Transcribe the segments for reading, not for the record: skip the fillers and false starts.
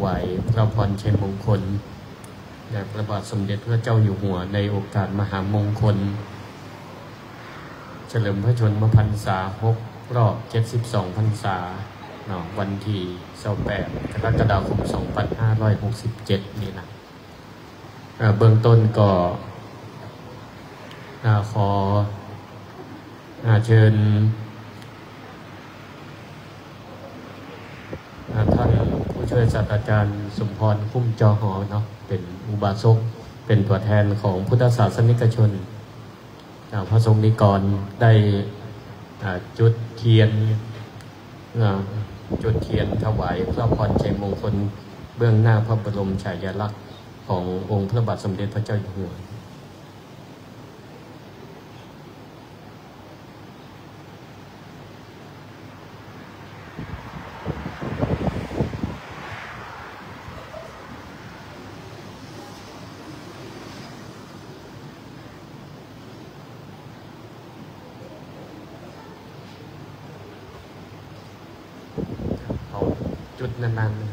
วายพระพรชัยมงคลแด่พระบาทสมเด็จพระเจ้าอยู่หัวในโอกาสมหามงคลเฉลิมพระชนมพรรษา6 รอบ 72 พรรษาวันที่28 กรกฎาคม 2567 นี่นะเบื้องต้นก็ขอเชิญท่านผู้ช่วยศาสตราจารย์สมพรคุ้มจอหอเนาะเป็นอุบาสกเป็นตัวแทนของพุทธศาสนิกชนพระสงฆ์นิกรได้จุดเทียนถวายพระพรชัยมงคลเบื้องหน้าพระบรมฉายาลักษณ์ขององค์พระบาทสมเด็จพระเจ้าอยู่หัวจุดนานๆ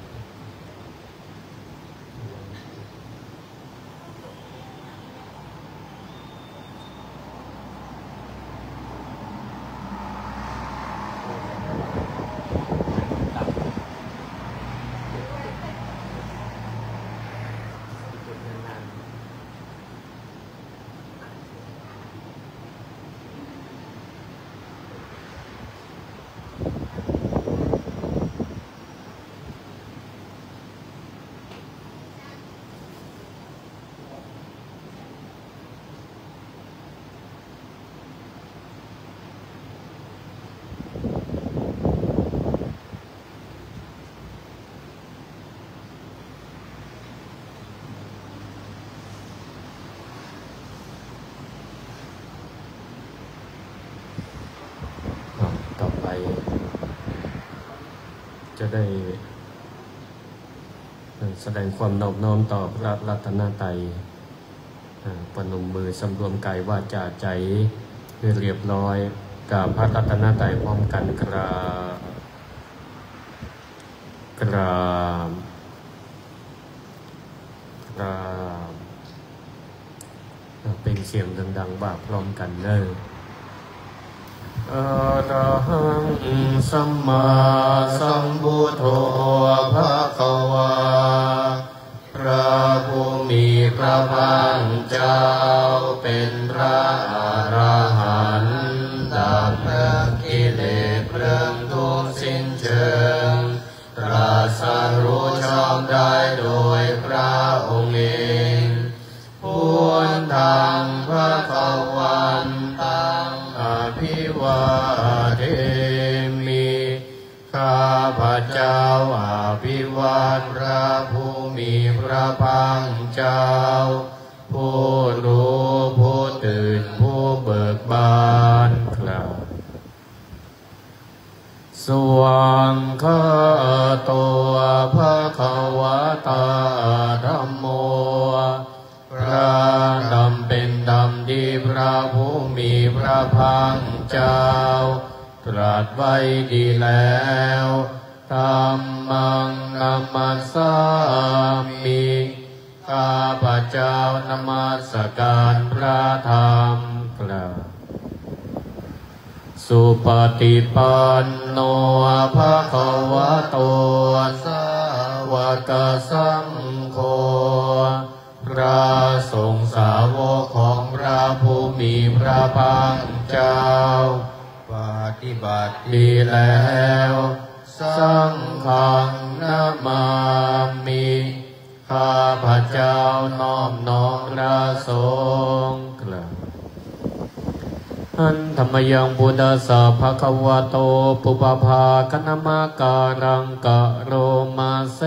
ต่อไปจะได้แสดงความนอบน้อมต่อพระรัตนตรัยประนมมือสำรวมกายวาจาใจให้เรียบร้อยกับพระรัตนตรัยพร้อมกันกราบเป็นเสียงดังๆว่าพร้อมกันเด้ออะระหังสัมมาสัมพุทโธภะคะวาพระผู้มีพระภาคเจ้าเป็นพระอรหันต์ดับพระกิเลสเครื่องทุกข์สิ้นเชิงตรัสรู้ชอบได้โดยพระองค์เองพุทธังภคะวันตังอภิวาเทมิข้าพเจ้าอภิวาทพระผู้มีพระภาคเจ้าผู้รู้ผู้ตื่นผู้เบิกบานครับสวงฆาโตภะคะวะตาธัมโมพระดำเป็นดำดีพระผู้มีพระภาคเจ้าตรัสไว้ดีแล้วธัมมังนัมมัสสามิข้าพเจ้านมัสการพระธรรมกล่าวสุปฏิปันโนภะคะวะโตสาวกสังโฆพระสงฆ์สาวกของพระผู้มีพระภาคเจ้าปฏิบัติดีแล้วสังฆังนะมามิข้าพเจ้าน้อมน้อมพระสงฆ์กล่าวอันธรรมยังพุทธัสสะภะคะวะโตปุปภาคณมการังกะโรมาเส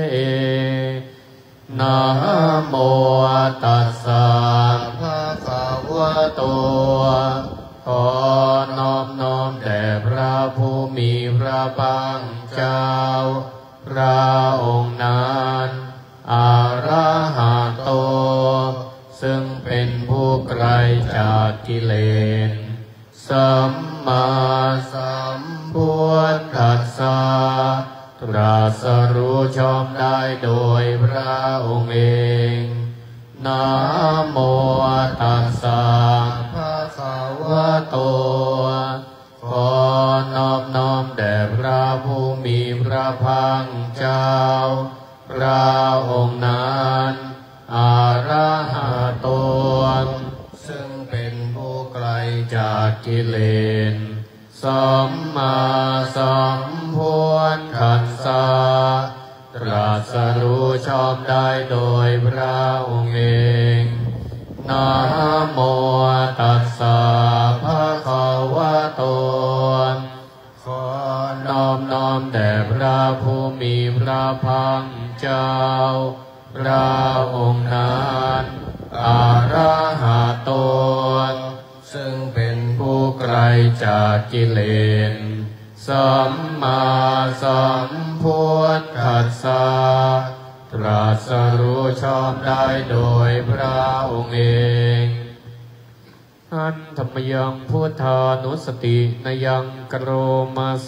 นะโมตัสสะภะคะวะโตขอน้อมน้อมแด่พระผู้มีพระภาคเจ้าพระองค์นั้นอะระหะโตซึ่งเป็นผู้ไกลจากกิเลสสัมมาสัมพุทธัสสะตรัสรู้ชอบได้โดยพระองค์เองนะโมตัสสะภะคะวะโตขอนอบน้อมแด่พระผู้มีพระภาคเจ้าพระองค์นั้นอะระหะโตซึ่งเป็นผู้ไกลจากกิเลสสัมมาสัมพุทธัสสะตรัสรู้ชอบได้โดยพระองค์เองนะโมตัสสะภะคะวะโตขอนอบน้อมแด่พระผู้มีพระภาคเจ้าพระองค์นั้นอะระหะโตซึ่งเป็นผู้ไกลจากกิเลสสัมมาสัมพุทธัสสะตรัสรู้ชอบได้โดยพระองค์เองอันธรรมยังพุทธานุสตินยังกโรมาเส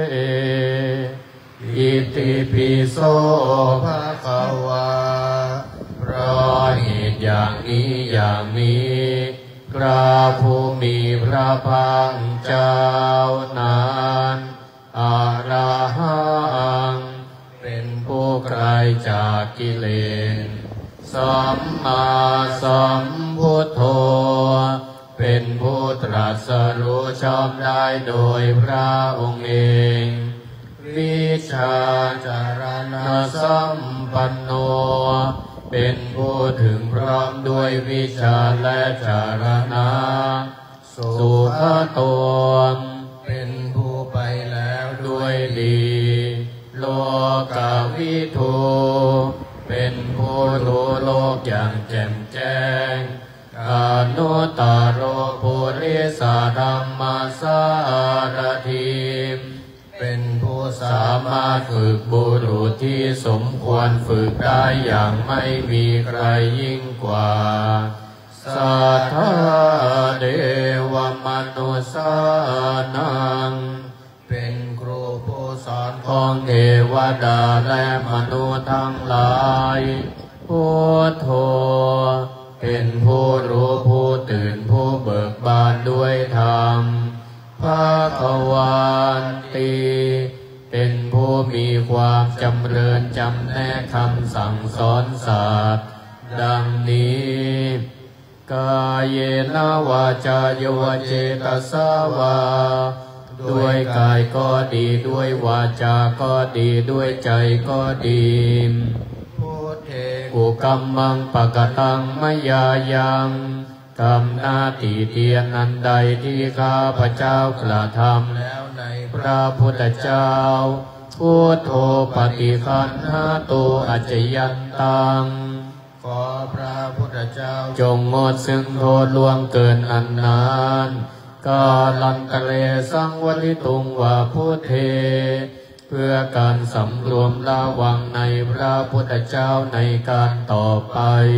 อิติปิโสภะคะวาเพราะเหตุอย่างนี้พระผู้มีพระภาคเจ้านั้นอะระหังเป็นผู้ไกลจากกิเลสสัมมาสัมพุทโธเป็นผู้ตรัสรู้ชอบได้โดยพระองค์เองวิชาจารณสัมปันโนเป็นผู้ถึงพร้อมด้วยวิชาและจารณะสุขโตเป็นผู้ไปแล้วด้วยดีโลกวิทูเป็นผู้รู้โลกอย่างแจ่มแจ้งอนุตตรปุริสธรรมสารถิเป็นผู้สามารถฝึกบุรุษที่สมควรฝึกได้อย่างไม่มีใครยิ่งกว่าสัทธาเทวมนุสสานังเป็นครูผู้สอนของเทวดาและมนุษย์ทั้งหลายพุทโธเป็นผู้รู้ผู้ตื่นผู้เบิกบานด้วยธรรมภคะวันติเป็นผู้มีความจำเริญจำแนกคำสั่งสอนสัตว์ดังนี้กายเยนะวาจาโยเจตสาวาด้วยกายก็ดีด้วยวาจาก็ดีด้วยใจก็ดีกุกัมมังปะกตังมยายังกรรมหน้าที่เตียนนันใดที่ข้าพเจ้ากระทำแล้วในพระพุทธเจ้าพุทโธปฏิคันหาตุอัจจยันตังขอพระพุทธเจ้าจงงดซึ่งโทษล่วงเกินอันนานกาลันตะเลสังวลิตุงวาพุทเทเพื่อการสำรวมระวังในพระพุทธเจ้าในการต่อไป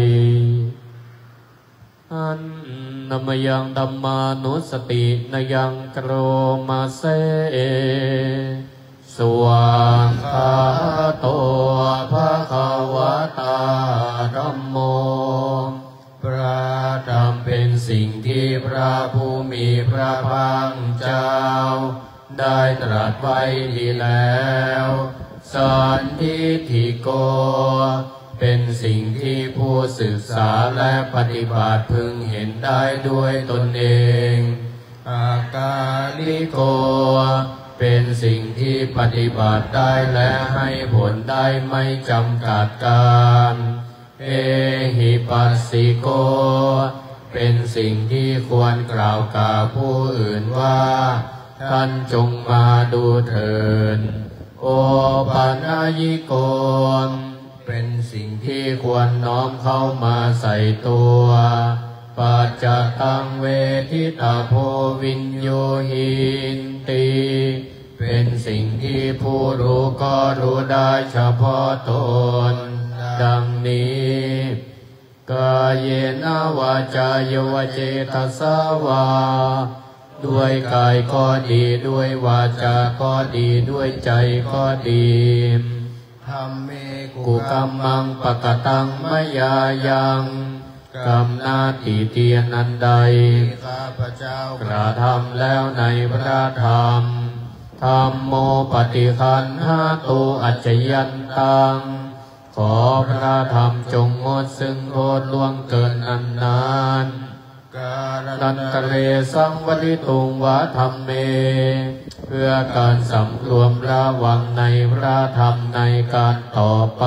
อันนมยังธัมมานุสตินยังกโรมาเสสวังคาโตภะคะวะตาธัมโมพระธรรมเป็นสิ่งที่พระผู้มีพระภาคเจ้าได้ตรัสไว้ดีแล้วสันทิฏฐิโกเป็นสิ่งที่ผู้ศึกษาและปฏิบัติพึงเห็นได้ด้วยตนเองอากาลิโกเป็นสิ่งที่ปฏิบัติได้และให้ผลได้ไม่จำกัดการเอหิปัสสิโกเป็นสิ่งที่ควรกล่าวกับผู้อื่นว่าท่านจงมาดูเถิดโอปัญญิโกเป็นสิ่งที่ควรน้อมเข้ามาใส่ตัวปัจจตังเวทิตาโพวินโยหินติเป็นสิ่งที่ผู้รู้ก็รู้ได้เฉพาะตนดังนี้กายเยนะวาจาโยวเจตสาวาด้วยกายก็ดีด้วยวาจาก็ดีด้วยใจก็ดีหธัมเมกุกัมมังปะกตังมยายังกรรมนาติเตียนันใดข้าพเจ้ากระทำแล้วในพระธรรมธัมโมปฏิคันหาตุอัจจยันตังขอพระธรรมจงงดซึ่งโทษล่วงเกินนานนันตเรสังวริตุงวะธรรมเมเพื่อการสำรวมระวังในพระธรรมในการต่อไป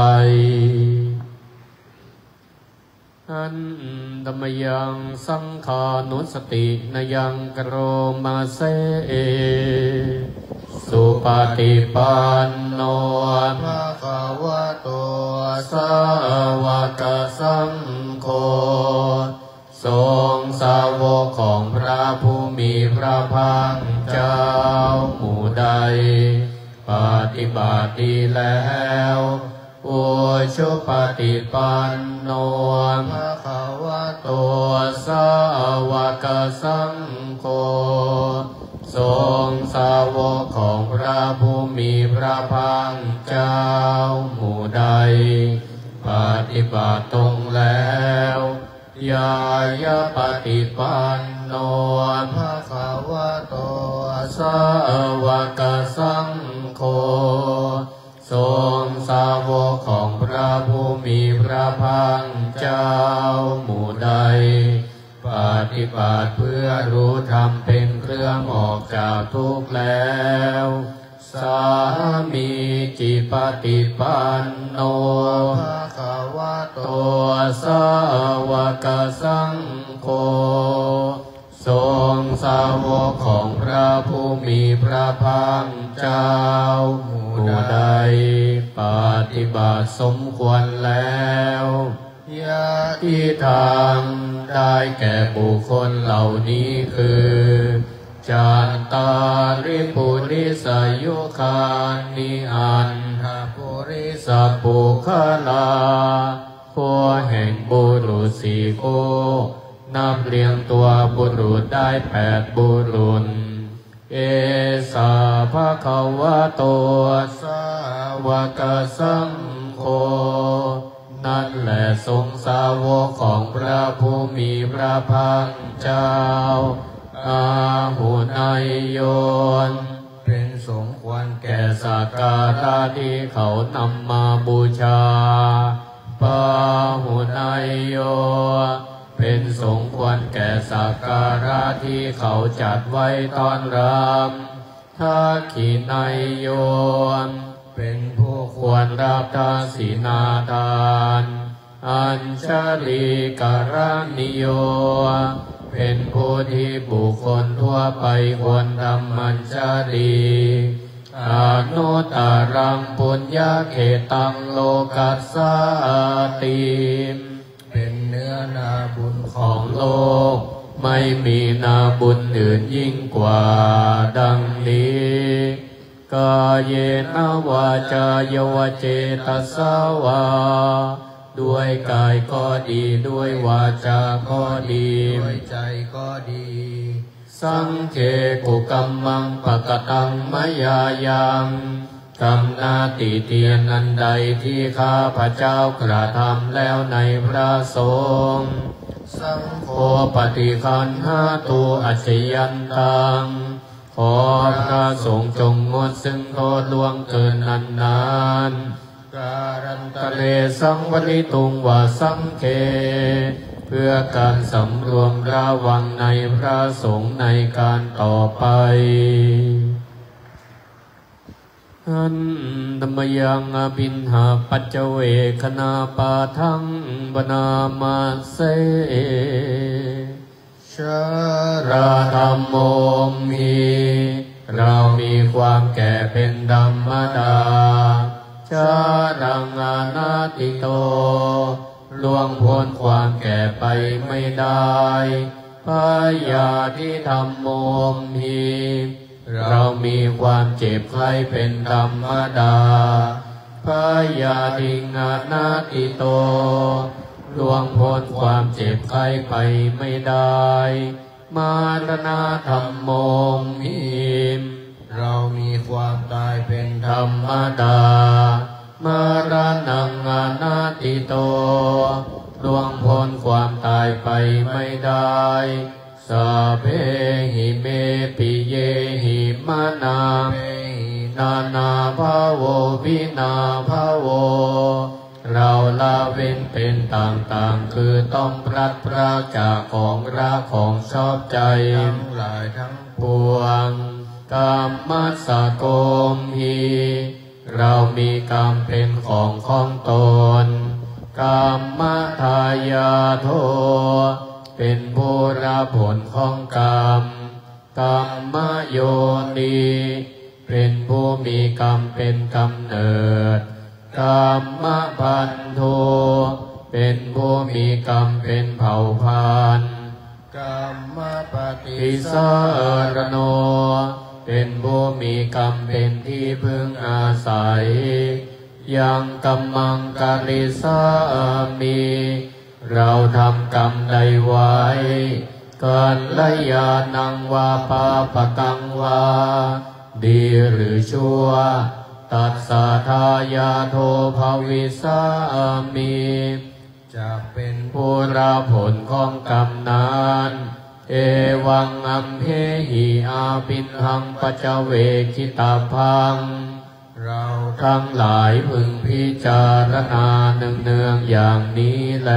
อันธรรมยังสังขานุสตินยังกโรมาเสสุปฏิปันโนภะคะวะโตสาวกสังโฆทรงสาวกของพระผู้มีพระภาคเจ้าหมู่ใดปฏิบัติดีแล้วโอชุปฏิปันโนภะคะวะโตสาวกสังโฆทรงสาวกของพระผู้มีพระภาคเจ้าหมู่ใดปฏิบัติตรงแล้วยายะปฏิปันโนภะคะวะโตสาวกสังโฆทรงสาวกของพระผู้มีพระภาคเจ้าหมู่ใดปฏิบัติเพื่อรู้ธรรมเป็นเครื่องออกจากทุกข์แล้วสามีจิปฏิปันโนภะคะวะโตสาวกสังโฆทรงสาวกของพระผู้มีพระภาคเจ้าหมู่ใดปฏิบัติสมควรแล้วยะที่ทางได้แก่บุคคลเหล่านี้คือจันตาริปุริสายุคานิอันทปุริสปุคลาผู้แห่งบุรุษสี่คู่นับเรียงตัวบุรุษได้8บุรุษเอสาภะคะวะโตสาวกสังโฆนั่นแหละทรงสาวกของพระผู้มีพระภาคเจ้าอาหุนายโยนเป็นสงฆ์ควรแก่สักการะที่เขานำมาบูชาปาหุนายโยเป็นสงฆ์ควรแก่สักการะที่เขาจัดไว้ต้อนรับทักขินายโยนเป็นผู้ควรรับทานศีนาทานอัญชลีกรณิโยเป็นผู้ที่บุคคลทั่วไปควรทำอัญชลีอนุตตรังปุญญเขตังโลกัสสติเป็นเนื้อนาบุญของโลกไม่มีนาบุญอื่นยิ่งกว่าดังนี้กายเยนวาจายวเจตสาวาด้วยกายก็ดีด้วยวาจาก็ดีด้วยใจก็ดีสังเขกุกัมมังปะกตังมยายังกรรมนาติเตียนอันใดที่ข้าพเจ้ากระทำแล้วในพระสงฆ์สังโฆปฏิคันหาตุอัจฉยันตังขอพระสงฆ์จงงดซึ่งโทษล่วงเกินนานการันตะเลสังวริตุงวาสังเคเพื่อการสำรวมระวังในพระสงฆ์ในการต่อไปอันธรรมยังอภินหาปัจเจเวคณาปาทังบนามาเสชราธรรมโมมีเรามีความแก่เป็นธรรมดาชาดังอนาติโตล่วงพ้นความแก่ไปไม่ได้พยาธิธรรมโมมีเรามีความเจ็บไข้เป็นธรรมดาพยาธิอนาติโตล่วงพ้นความเจ็บไข้ไปไม่ได้มรณะธรรมโมมีเรามีความตายเป็นธรรมดามรณังอนาติโตล่วงพ้นความตายไปไม่ได้สัพเพหิเมปิเยหิมานานานาภาโววินาภาโวเราละเว้นเป็นต่างๆคือต้องพลัดพรากจากของรักของชอบใจทั้งหลายทั้งปวงกรรมัสสะโกมหิเรามีกรรมเป็นของตนกรรมทายาโทเป็นผู้รับผลของกรรมกรรมโยนีเป็นผู้มีกรรมเป็นกำเนิดกรรมพันโทเป็นผู้มีกรรมเป็นเผ่าพันธุ์กรรมปฏิสารโนเป็นผู้มีกรรมเป็นที่พึ่งอาศัยยังกัมมังกาลิสามีเราทำกรรมใดไว้กัลยาณังวาปาปกังวาดีหรือชั่วตัสสะทายาโทภวิสามีจะเป็นผู้รับผลของกรรมนั้นเอวังอัมเหหิอาปินหังปัจเวกิตาพังเราทั้งหลายพึงพิจารณาเนืองๆอย่างนี้แล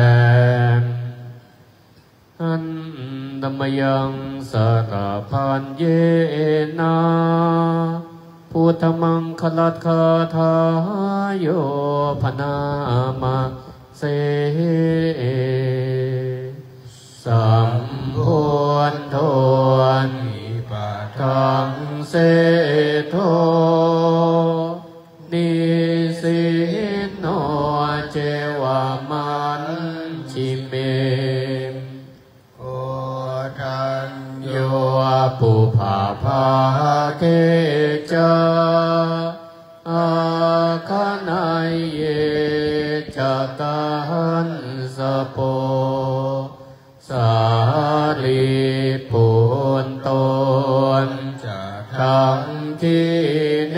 อันธรรมยังสารพันเยนาพุทธมังคลัตคาทาโยพนามาเสสัมพุทโธนิปาทังเสโทนิสิโนเจวามันชิเมโอทันโยปุภาภาเกจาอาคานายเยจตันสโปสาลีปุนตนจะทั้งที่เน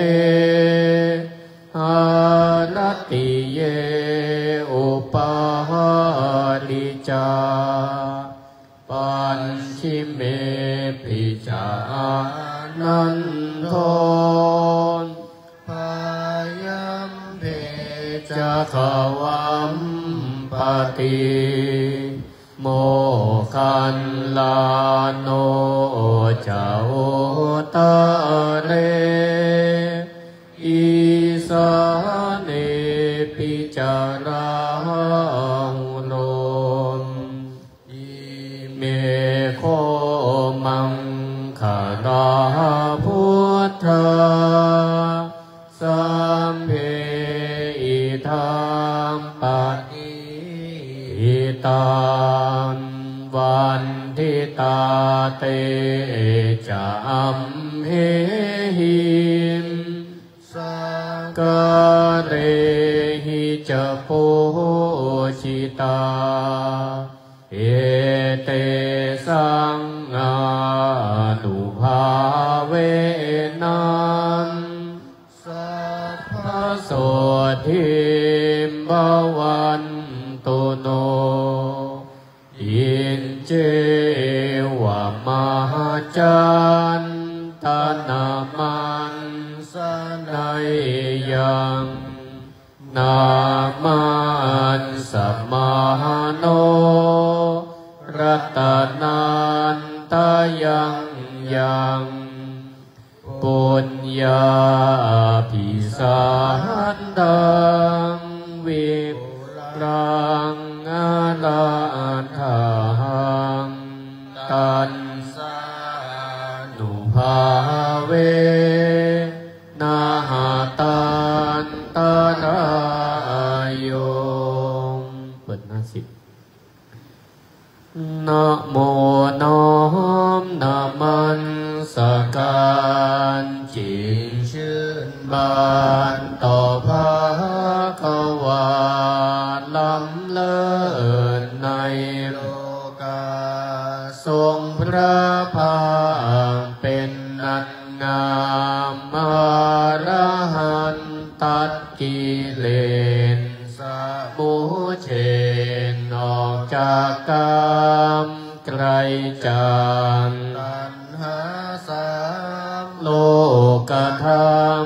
อารัติเยอุปาลิจาปัญชิเมปิจานันโทนพายัมเพจะขวัมปติโมคันลาโนจะโอตะเรอิสาเนปิจาราหุโลมอิเมโคมังคาราพุทธาสัมเพอิทังปฏิอิตังวันทิตาเตจัมเหหิมสังกเรหิจปุชิตาเอเตสังอานุภาเวนังสัพพโสทิมบวันตุโนอินเจวามหาจันตนามันสนัยยังนามันสัมมาโนรัตนันตายังยังปุญญาภิสันดังวิรังอาลาทังตันสานุภาเวนาหาตันตารายโยเปิดหน้า10นะโมน้อมนามันสการจิตชื่นบานต่อพระกวาล้ำเลิศในโลกาทรงพระภาคเป็นนักงามอรหันตัดกิเลกามไกลจากตัณหาสามโลกธรรม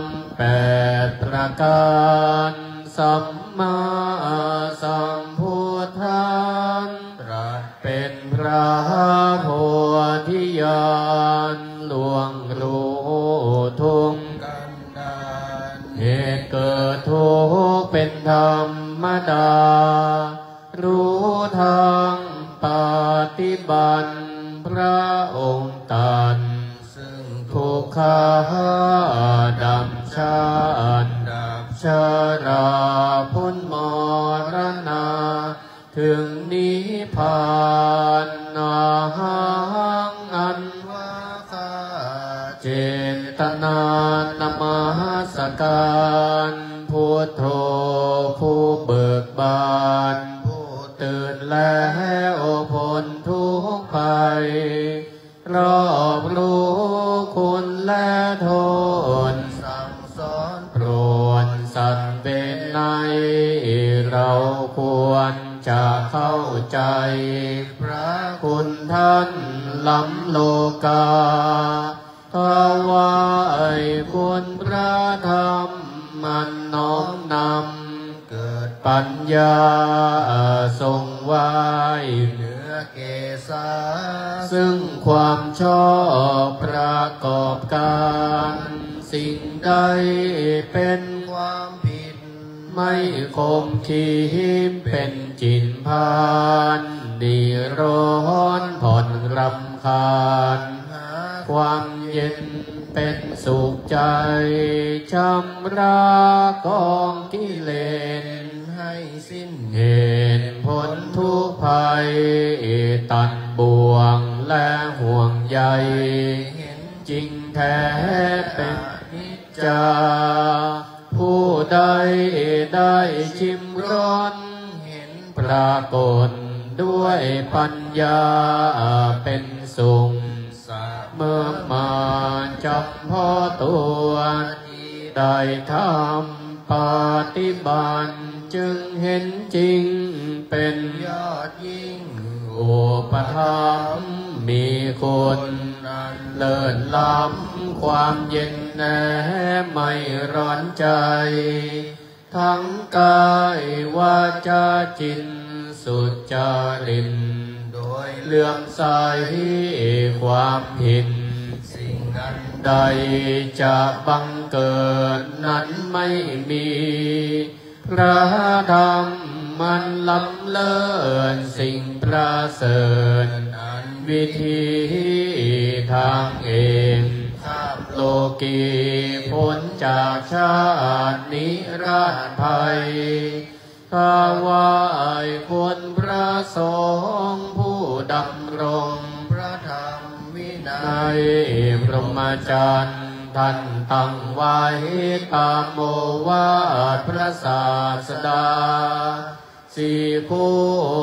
8ประการสัมมาสัมพุทธัสสะเป็นพระโพธิญาณล่วงรู้ทุกข์กันดารเหตุเกิดทุกข์เป็นธรรมดารู้ทางปฏิบัติพระองค์ตันซึ่งทุกขาดับชาติดับชราพ้นมรณะถึงนิพพานนาหังอันว่าข้าเจตนานมัสการพุทโธผู้เบิกบานผู้ตื่นแล้วพ้นทุกข์ภัยรอบรู้คุณและโทษสั่งสอนโปรดสัตว์เป็นในเราควรจะเข้าใจพระคุณท่านล้ำโลกาถวายคุณพระธรรมมันน้อมนำเกิดปัญญาทรงไว้เหนือเกศาซึ่งความชอบประกอบการสิ่งใดเป็นความผิดไม่คมขีมเป็นจินพานดีร้อนผ่อนรำคาญความเย็นเป็นสุขใจชำระกองกิเลสให้สิ้นเหตุผลทุกภัยตัดบ่วงและห่วงใยเห็นจริงแท้เป็นนิจจาผู้ใดได้ชิมรสเห็นปรากฏด้วยปัญญาเป็นสุขเมื่อมาจับพ่อตัวได้ทำปฏิบัติจึงเห็นจริงเป็นยอดยิ่งอุปธรรมมีคุณเลิศล้ำความเย็นแน่ไม่ร้อนใจทั้งกายวาจาจิตสุจริตโดยเลื่อมใสความผิดสิ่งนั้นใดจะบังเกิดนั้นไม่มีพระธรรมมันล้ำเลิศสิ่งประเสริฐวิธีทางเองข้ามโลกีพ้นจากชาตินิราชภัยถวายคุณพระสงฆ์ผู้ดำรงพระธรรมวินัยพรหมจรรย์ท่านตั้งไว้ตามโอวาทพระศาสดาสี่คู่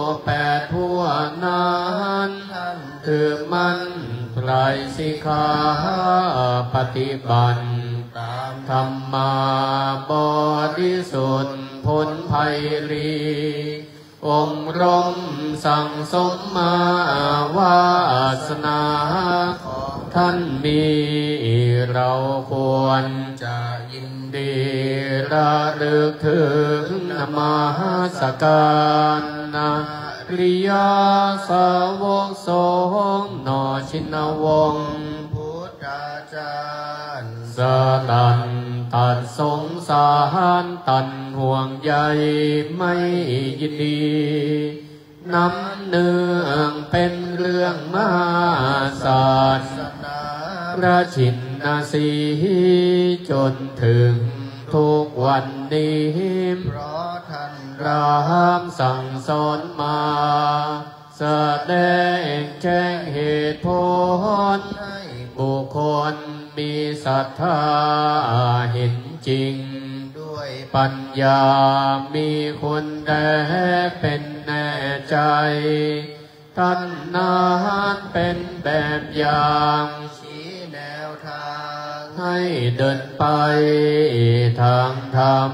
8พวกนั้นถือมั่นไตรสิกขาปฏิบัติตามธรรมาบริสุทธิ์พ้นภัยรีองค์รมสั่งสมมาวาสนาของท่านมีเราควรจะยินดีระลึกถึงนมัสการนะริยาสาวกสงฆ์นอชินวงศ์พุทธาจารย์สตันตัดสงสารตันห่วงใยไม่ยินดีน้ำเนืองเป็นเรื่องมาศาสนาพระชินนาสีจนถึงทุกวันนี้เพราะท่านรามสั่งสอนมาแสดงแจ้งเหตุผลให้บุคคลมีศรัทธาเห็นจริงด้วยปัญญามีคุณแท้เป็นแน่ใจท่านนั้นเป็นแบบอย่างชี้แนวทางให้เดินไปทางธรรม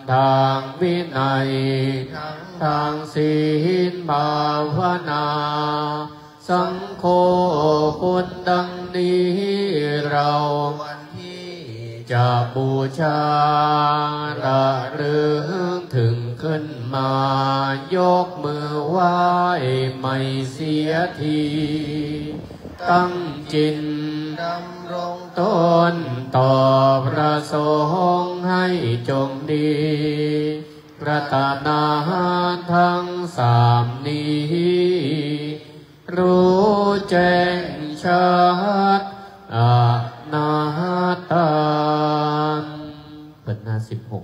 ทางวินัยทางศีลภาวนาสังโฆคุณดังนี้เราจะบูชาระลึกถึงขึ้นมายกมือไหว้ไม่เสียทีตั้งจิตดำรงตนต่อพระสงฆ์ให้จงดีรัตนาทั้งสามนี้รู้แจ้งชัดอนาตาเปิดหน้า16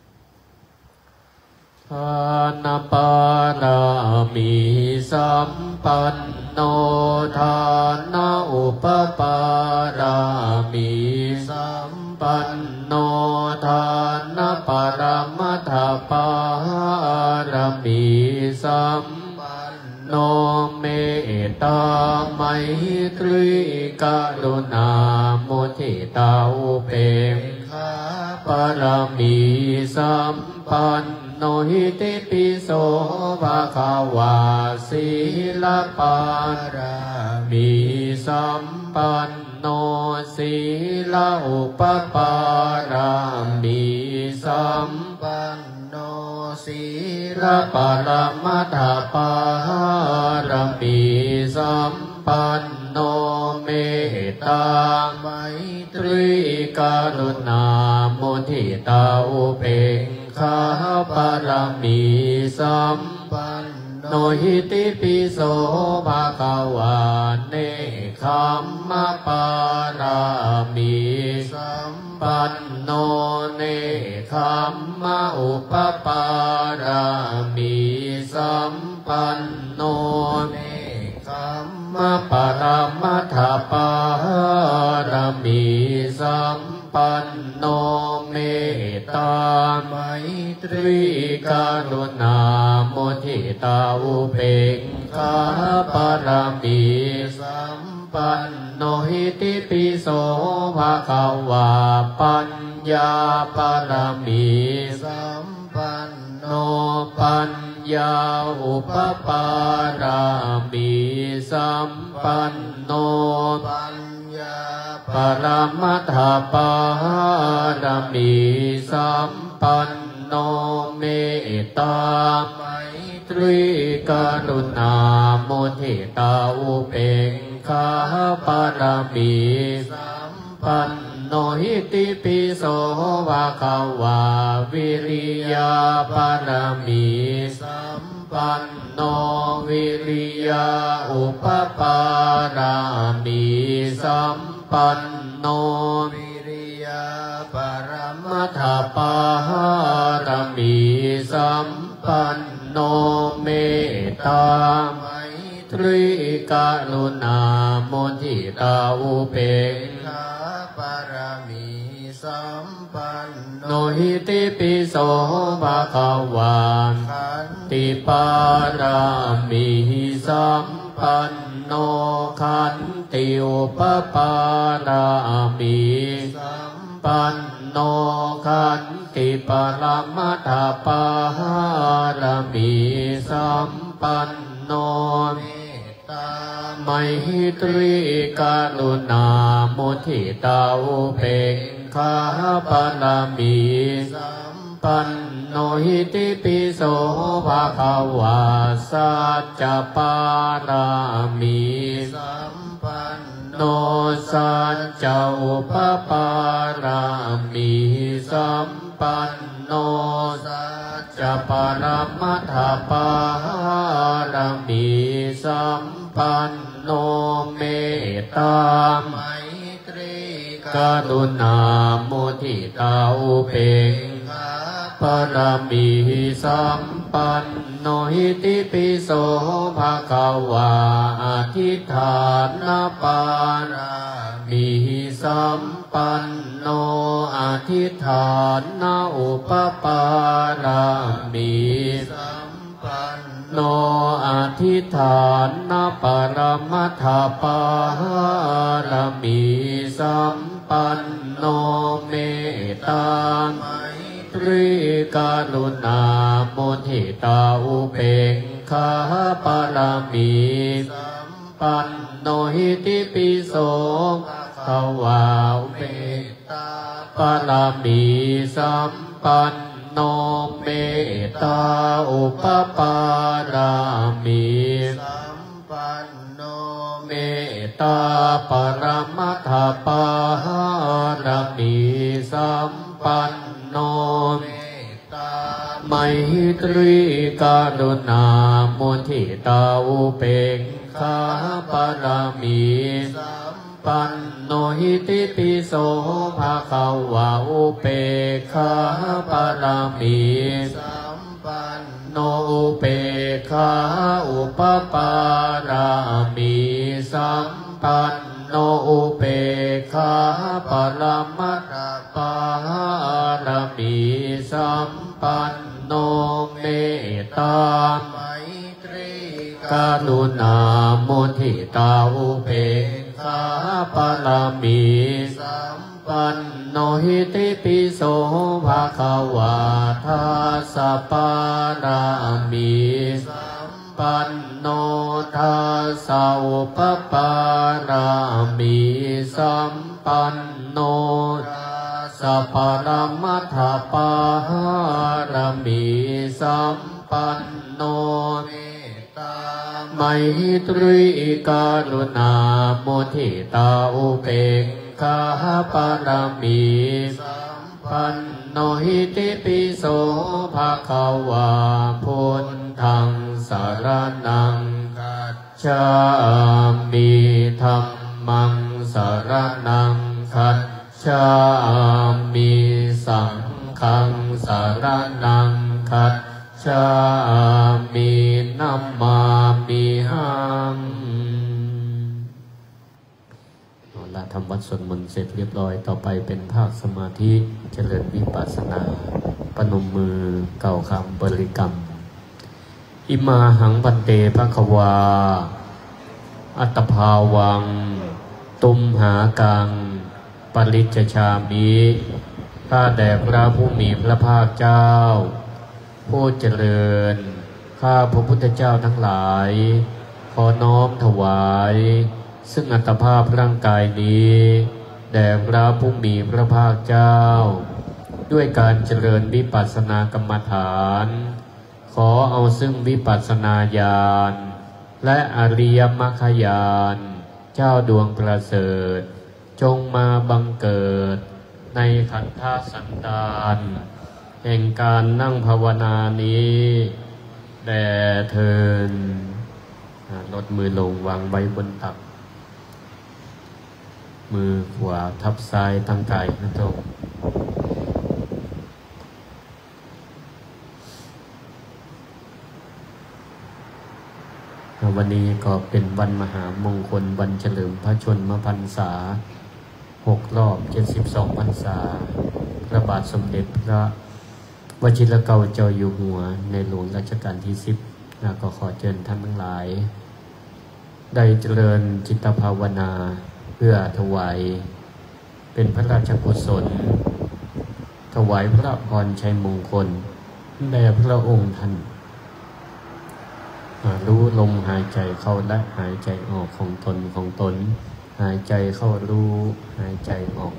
ทานปารามีสัมปันโนทานาอุปปารามีสัมปันโนทานาปรมัตถปารามีสัมโนเมตตาไมตรีกรุณามุทิตาอุเบกขาปรมีสัมปันโนหิติปิโสภะคะวาศีลปารามีสัมปันโนศีลอุปปารามีสัมปันโนศีลปรมัตถปารมีสัมปันโนเมตตาไมตรีกรุณามุทิตาอุเบกขาปรมีสัมปันโนหิติปิโสภะคะวาเนคขมะปารามีสัมปันโนเนคขมะอุปปารามีสัมปันโนเนคขมะปรมัตถปารามีสัมปันโนเมตตาไมตรีกรุณามุทิตาอุเบกขาปรมีสัมปันโนหิติปิโสภะคะวาปัญญาปรมีสัมปันโนปัญญาอุปปารามีสัมปันโนปัญญาปรมัตถปารมีสัมปันโนเมตตาไมตรีกรุณามุทิตาอุเบกขาปารมีสัมปันโนหิติปิโสภะคะวาวิริยาปารมีสัมปันโนวิริยาอุปปารามีสัมปันโนวิริยาปรมัตถปารมีสัมปันโนเมตตาไมตรีกรุณามุทิตาอุเบกขาปรมีสัมปันโนหิติปิโสภะคะวาขันติปารามีสัมปันโนขันติอุปปารามีสัมปันโนขันติปรมัตถปารมีสัมปันโนเมตตาไมตรีกรุณามุทิตาอุเบกขาปรมีสัมปันโนหิติปิโสภะคะวาสัจจปารามีสัมปันโนสัจจอุปปารามีสัมปันโนสัจจปรมัตถปารมีสัมปันโนเมตตาไมตรีกรุณามุทิตาอุเบกขาปรมีสัมปันโนหิติปิโสภะคะวาอธิฏฐานปารามีสัมปันโนอธิฏฐานอุปปารามีสัมปันโนอธิฏฐานปรมัตถปารมีสัมปันโนเมตตาไมตริกรุณามุทิตาอุเบกขาปารามีปันโนหิติปิโสภควาอุเบกปารามีสัมปันโนเมตตาอุปปารามีสัมปันโนเมตตาปรมัตถปารามีสัมปันโนเมตตาไมตรีกรุณามุทิตาอุเบกขาปารามีสัมปันโนหิติปิโสภะคะวะอุเบกขาปารามีสัมปันโนอุเบกขาอุปปารามีสัมปันโนอุเบกขาปรมัตถปารามีสัมปันโนเมตตาไมตรีกรุณามุทิตาอุเบกขาปารามีสัมปันโนหิติปิโสภะคะวะทัสสะปารามีสัมปันโนทัสสะอุปปารามีสัมปันโนทัสสะปรมัตถปารามีสัมปันโนเมตตาไมตรีกรุณามุทิตาอุเบกขาปารามีสัมปันโนหิติปิโสภะคะวะพุทธังสรณังคัจฉามิธัมมังสรณังคัจฉามิสังฆังสรณังคัจฉามินัมมามิหังทำวัดสวดมนต์เสร็จเรียบร้อยต่อไปเป็นภาคสมาธิเจริญวิปัสสนาปนมมือเก่าคำบริกรรมอิมาหังพันเตภควาอัตตภาวังตุมหากังปริจจชามิข้าแด่พระผู้มีพระภาคเจ้าผู้เจริญข้าพระพุทธเจ้าทั้งหลายขอน้อมถวายซึ่งอัตภาพร่างกายนี้แด่พระผู้มีพระภาคเจ้าด้วยการเจริญวิปัสสนากรรมฐานขอเอาซึ่งวิปัสสนาญาณและอริยมรรคญาณเจ้าดวงประเสริฐจงมาบังเกิดในขันธสันดานแห่งการนั่งภาวนานี้แด่เถิดลดมือลงวางไว้บนตักมือขวาทับซ้ายตั้งกายขึ้นตรงวันนี้ก็เป็นวันมหามงคลวันเฉลิมพระชนมพรรษา6 รอบ 72 พรรษาพระบาทสมเด็จพระวชิรเกล้าเจ้าอยู่หัวในหลวงรัชกาลที่10แล้วก็ขอเชิญท่านทั้งหลายได้เจริญจิตภาวนาเพื่อถวายเป็นพระราชกุศลถวายพระพรชัยมงคลแด่พระองค์ท่านรู้ลมหายใจเข้าและหายใจออกของตนหายใจเข้ารู้หายใจออก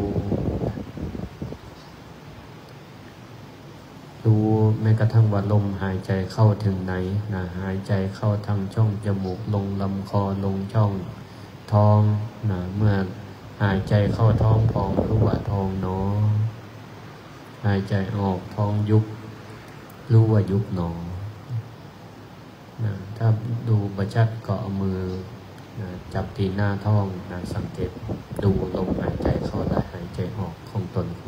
รู้แม้กระทั่งว่าลมหายใจเข้าถึงไหนนะหายใจเข้าทางช่องจมูกลงลำคอลงช่องท้องนะเมื่อหายใจเข้าท้องพองรู้ว่าท้องเนาะหายใจออกท้องยุบรู้ว่ายุบหนอนะถ้าดูประชัดก็เอามือนะจับตีหน้าท้องนะสังเกตดูลมหายใจเข้าและหายใจออกของตน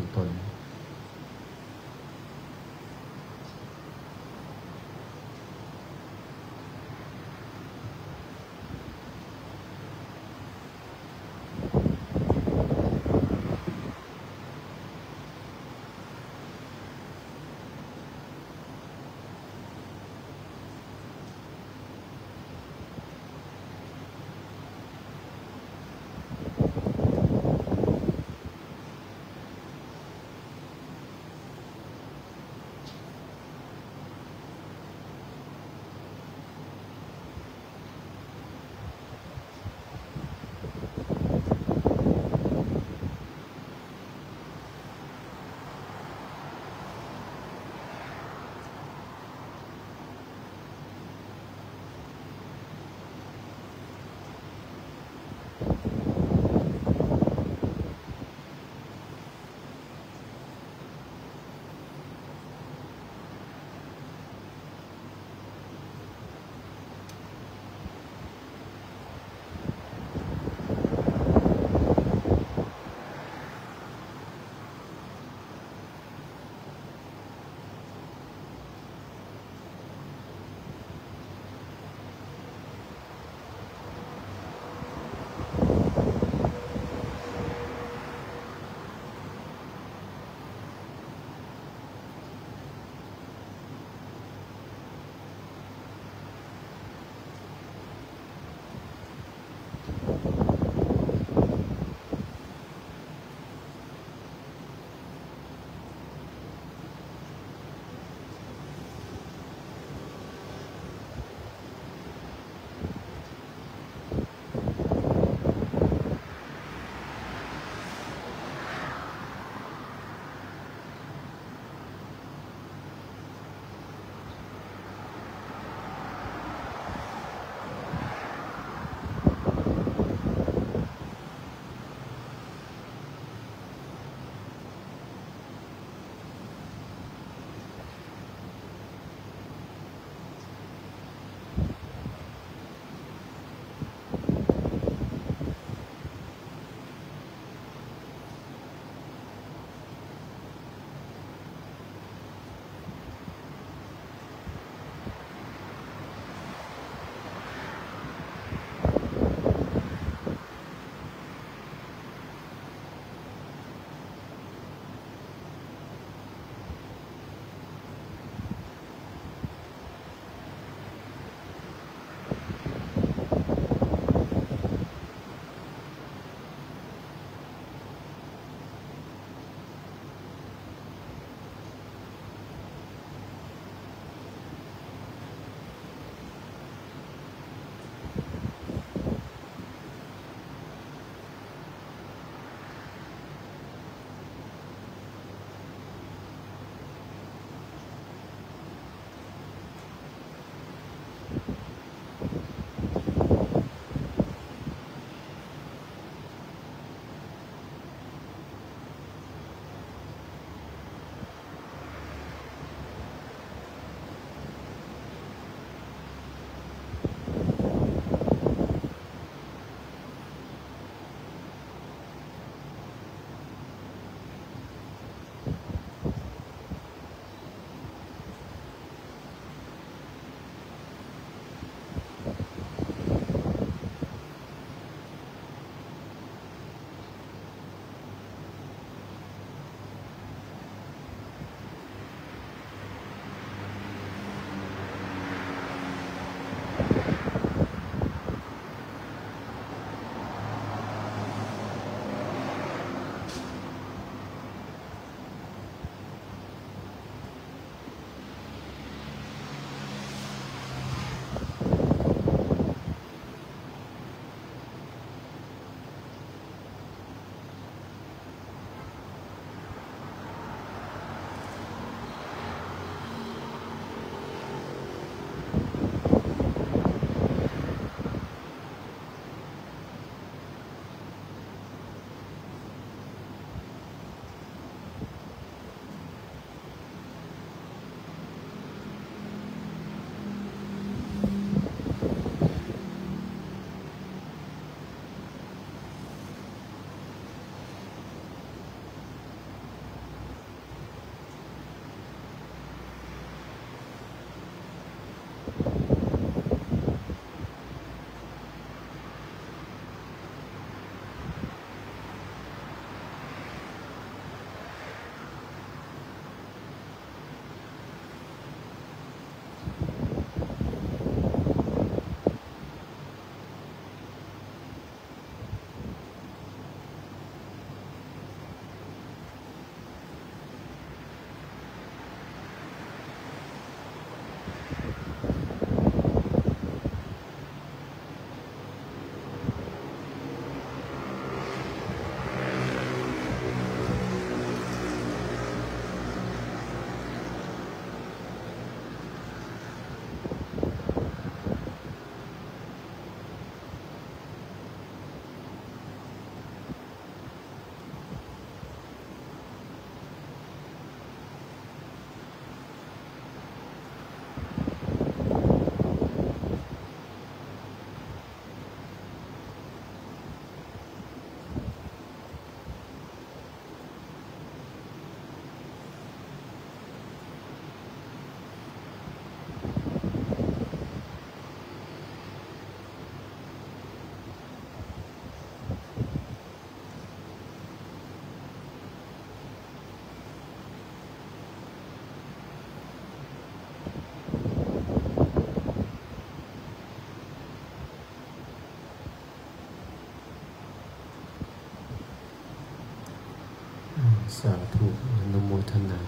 สาธุอนุโมทนา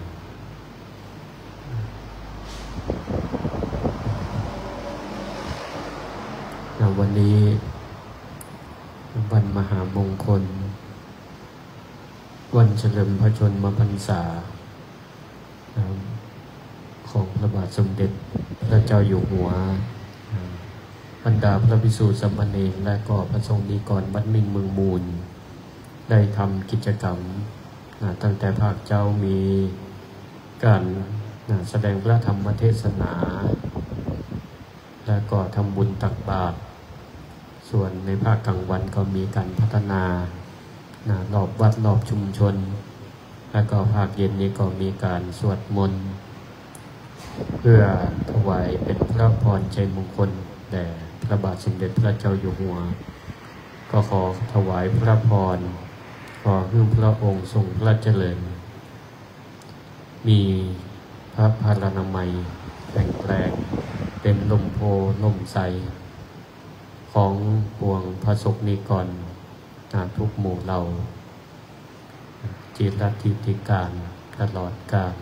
วันนี้วันมหามงคลวันเฉลิมพระชนมพรรษาของพระบาทสมเด็จพระเจ้าอยู่หัวบรรดาพระภิกษุสามเณรและก็พระสงฆ์นิกรวัดมิ่งเมืองมูลได้ทำกิจกรรมตั้งแต่ภาคเจ้ามีการแสดงพระธรรมเทศนาและก็ทำบุญตักบาตรส่วนในภาคกลางวันก็มีการพัฒนารอบวัดรอบชุมชนและก็ภาคเย็นนี้ก็มีการสวดมนต์เพื่อถวายเป็นพระพรชัยมงคลแด่พระบาทสมเด็จพระเจ้าอยู่หัวก็ขอถวายพระพรขอให้พระองค์ทรงพระเจริญมีพระพลานามัยแข็งแรงเป็นลมโพลมใสของปวงพระสงฆ์นิกรทุกหมู่เหล่าจิตติติการตลอดกาล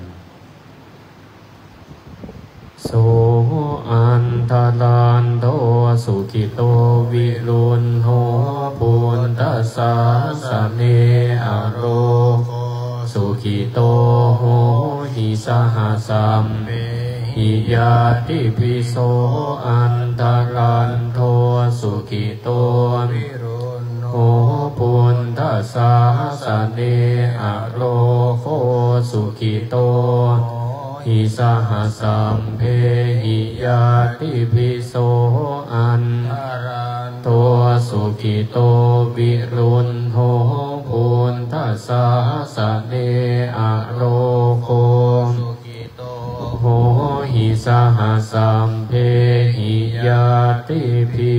โสอันทลันโตสุขิโตวิรุณโหปุณตัสสะสะเนอโรสุขิโตโหหิสหัสสัมหิยาติภิโสอันทลันโตสุขิโตวิรุณโหปุณตัสสะสะเนอโรโคสุขิโตหิสหัสสัมเพหิยาติภิโสอันโตสุขิโตวิรุณโหปุณตัสสะสะเนอโรโคสุขิโตโหหิสหัสสัมเพหิยาติภิ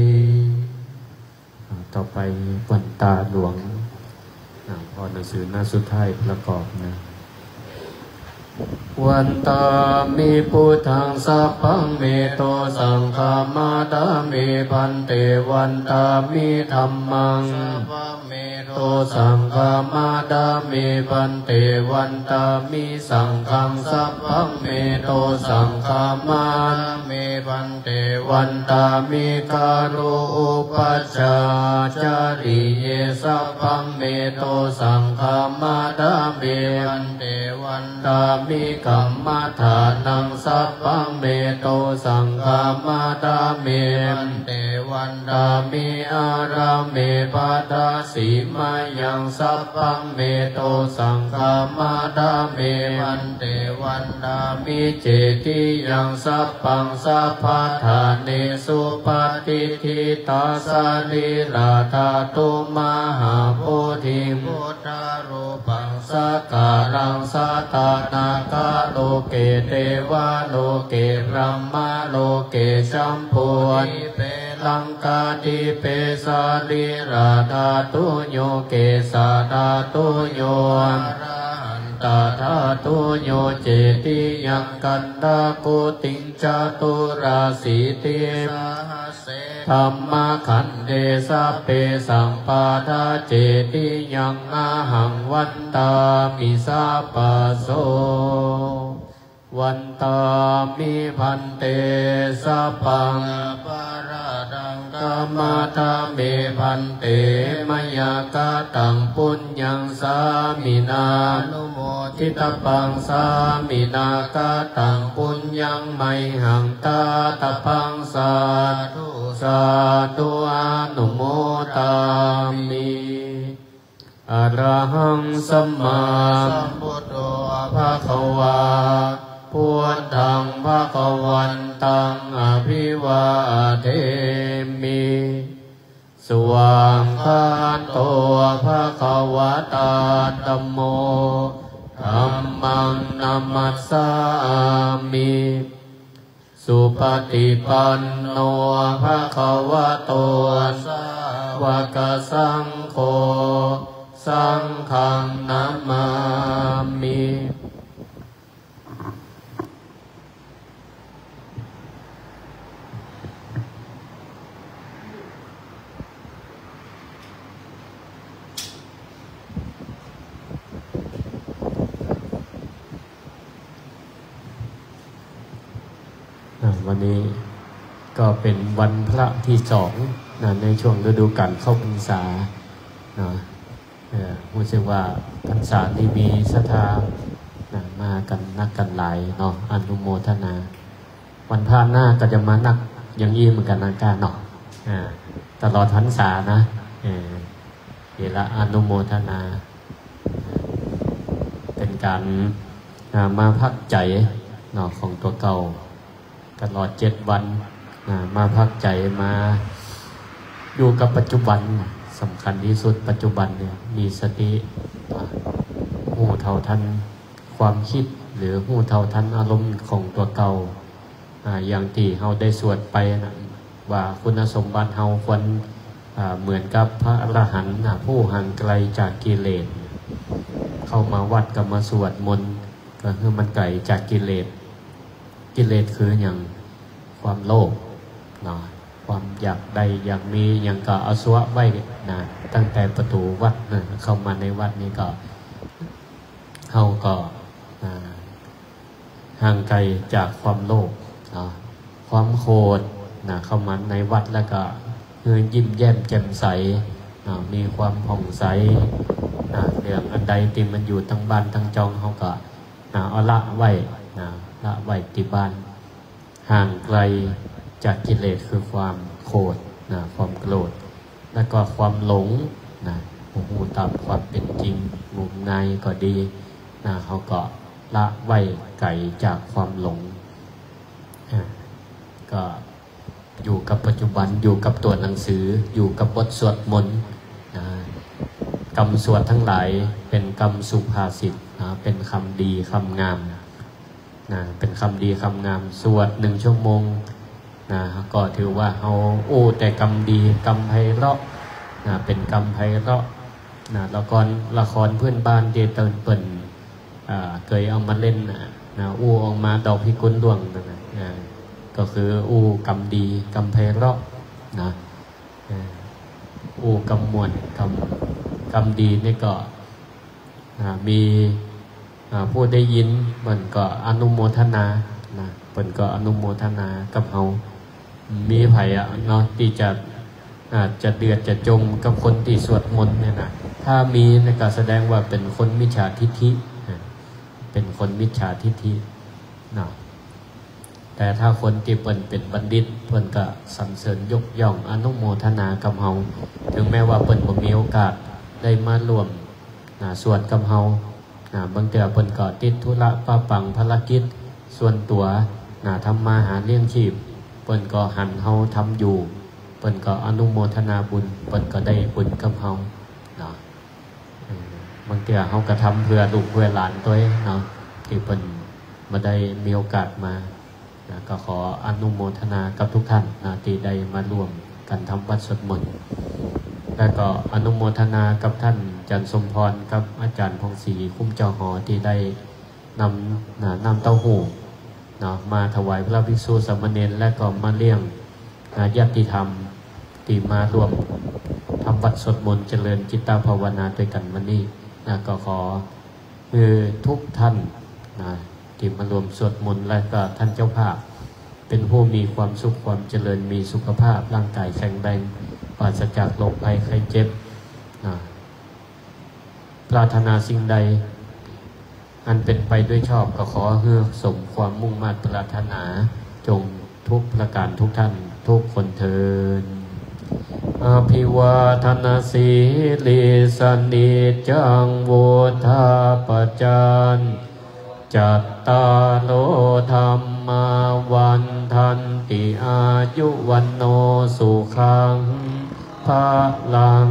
ต่อไปวันตาหลวงพอหนังสือหน้าสุดท้ายประกอบนะวันตามิพุทธังสัพพังเมโตสังฆามาดามิพันเตวันตามิธัมมังโตสังฆามาดามิพันเตวันตามิสังฆังสัพพังเมโตสังฆามาดามิพันเตวันตามิคารุอุปัชฌาจาริเยสัพพังเมโตสังฆามาดามิพันเตวันตามิกัมมัฏฐานังสัพพังเมโตสังฆามาดามิพันเตวัวันตามิอาราเมปัตตาสีมายังสัพพังเมโตสังฆามาดาเมวันเตวันดามิเจติยังสัพพังสัพพะทาเนสุปฏิทิตาสาลิลาธาตุมหาโพธิพุทธารูปังสักการังสัตตานาคาโลเกเทวาโลเกพรหมโลเกชัมพูนิเปลังกาติเปสาลิราธาตุโยเกสาธาตุโยตาธาตุโยเจติยังกันดาโกติงจตุราสีติธรรมขันเดสะเปสัมปาทาเจติยังอาหังวันตามิสาปะโสวันตามิพันเตสัพพังปาราดังกามาตาเมพันเตมยากาตังปุญญังสามินานุโมทิตปังสามินากาตังปุญญังไมหังตาตปังสาธุสาธุอนุโมทามิอะระหังสัมมาสัมพุทโธภะคะวาพุทธังภะคะวันตังอภิวาเทมิสวากขาโตภะคะวะตาธัมโมธัมมังนัมมัสสามิสุปฏิปันโนภะคะวะโตสาวกสังโฆสังฆังนัมมามิวันนี้ก็เป็นวันพระที่สองในช่วงฤดูกาลเข้าพรรษารู้สึกว่าพรรษาที่มีศรัทธามากันนักกันหลายเนาะอนุโมทนาวันพระหน้าก็จะมานักอย่างอี้เหมือนกันนะการเนาะตลอดพรรษานะเวลาอนุโมทนาเป็นการมาพักใจเนาะของตัวเก่าตลอด7 วันมาพักใจมาอยู่กับปัจจุบันสำคัญที่สุดปัจจุบันเนี่ยมีสติหูเท่าทันความคิดหรือหูเท่าทันอารมณ์ของตัวเก่าอย่างที่เราได้สวดไปนะว่าคุณสมบัติเราควรเหมือนกับพระอรหันต์ผู้ห่างไกลจากกิเลสเข้ามาวัดก็มาสวดมนต์ก็คือมันไกลจากกิเลสคืออย่างความโลภความอยากได้อยากมีอย่างก็อาสวะไว้ตั้งแต่ประตูวัดเข้ามาในวัดนี้ก็เขาก็ห่างไกลจากความโลภความโกรธเข้ามาในวัดแล้วก็ยิ้มแย้มแจ่มใสมีความผ่องใสเรื่องอันใดที่มันอยู่ทั้งบ้านทั้งจองเขาก็เอาละไว้ละไว้ที่บ้านห่างไกลจากกิเลสคือความโกรธความโกรธแล้วก็ความหลงหูตามความเป็นจริงงมงายก็ดีเขาก็ละไว้ไกลจากความหลงก็อยู่กับปัจจุบันอยู่กับตัวหนังสืออยู่กับบทสวดมนต์คำสวดทั้งหลายเป็นคำสุภาษิตเป็นคำดีคำงามเป็นคำดีคำงามสวด1 ชั่วโมงก็ถือว่าเอาแต่คำดีคำไพเราะเป็นคำไพเราะละครเพื่อนบ้านที่เปิ่นเคยเอามาเล่นออกมาดอกพิกุลดวงก็คือคำดีคำไพเราะคำมวลคำดีนี่ก็มีผู้ได้ยินมันก็อนุโมทนาเพิ่นก็อนุโมทนากับเฮามีไผเนาะที่จะเดือดจะจมกับคนที่สวดมนต์เนี่ยนะถ้ามีก็แสดงว่าเป็นคนมิจฉาทิฏฐิเป็นคนมิจฉาทิฏฐิเนาะแต่ถ้าคนที่เปิ่นเป็นบัณฑิตเปิ่นก็สรรเสริญยกย่องอนุโมทนากับเฮาถึงแม้ว่าเปิ่นบ่มีโอกาสได้มาร่วมส่วนกับเฮาบางเทื่อเปิ่นก็ติดธุระปะปังภารกิจส่วนตัวทำมาหาเลี้ยงชีพเปิ่นก็หันเฮาทำอยู่เปิ่นก็อนุโมทนาบุญเปิ่นก็ได้บุญกับเฮาเนาะบางเทื่อเฮาก็ทำเพื่อลูกเพื่อหลานตัวเองเนาะที่เปิ่นบ่ได้มีโอกาสมาก็ขออนุโมทนากับทุกท่านที่ได้มาร่วมกันทำวัดสวดมนต์และก็อนุโมทนากับท่านอาจารย์สมพรกับอาจารย์พงศรีคุ้มเจ้าหอที่ได้นำเต้าหู้มาถวายพระภิกษุสามเณรและก็มาเลี้ยงญาติธรรมที่มาร่วมทำวัดสวดมนต์เจริญจิตตภาวนาด้วยกันวันนี้ก็ขอคือทุกท่านที่มารวมสวดมนต์และก็ท่านเจ้าภาพเป็นผู้มีความสุขความเจริญมีสุขภาพร่างกายแข็งแรงปราศจากโรคภัยไข้เจ็บปรารถนาสิ่งใดอันเป็นไปด้วยชอบก็ขอให้สมความมุ่งมั่นปรารถนาจงทุกประการทุกท่านทุกคนเทินอภิวาทนาสีลิสนิจังวุธาปจานจัตตาโลธรรมาวันทันติอายุวันโนสุขังภะลัง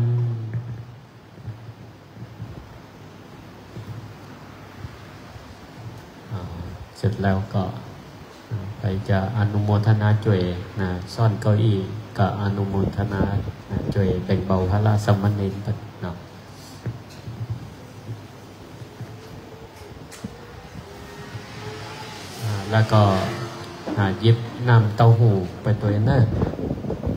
เสร็จแล้วก็ไปจะอนุโมทนาจ่วยซ่อนเก้าอี้ก็อนุโมทนาจ่วยแบ่งเบาพระราชสมณเณรเนาะแล้วก็หยิบน้ำเต้าหู้ไปตัวเนอร์